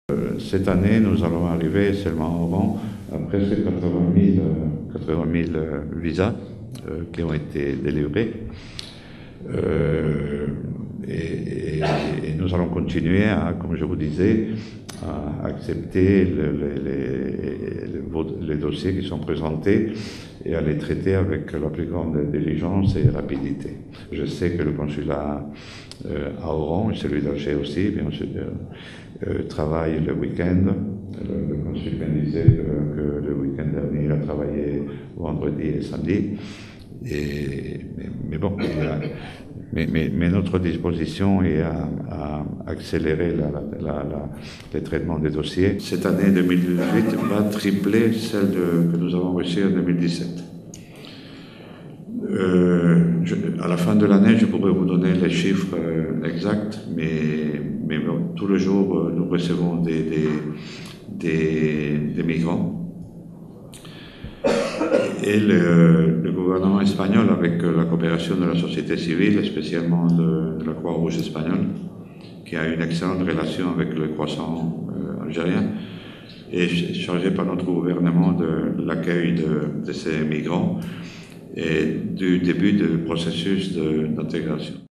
Cette année, nous allons arriver seulement au rang à presque 80 000 visas qui ont été délivrés. Et nous allons continuer à, comme je vous disais, à accepter les dossiers qui sont présentés et à les traiter avec la plus grande diligence et rapidité. Je sais que le consulat à Oran et celui d'Alger aussi, bien sûr, travaille le week-end. Le consul me disait que le week-end dernier, il a travaillé vendredi et samedi. Mais bon, mais notre disposition est à accélérer les traitements des dossiers. Cette année 2018 va tripler celle que nous avons reçue en 2017. À la fin de l'année, je pourrais vous donner les chiffres exacts, mais bon, tous les jours, nous recevons des migrants. Et le gouvernement espagnol, avec la coopération de la société civile, et spécialement de la Croix-Rouge espagnole, qui a une excellente relation avec le croissant algérien, est chargé par notre gouvernement de l'accueil de ces migrants et du début du processus d'intégration.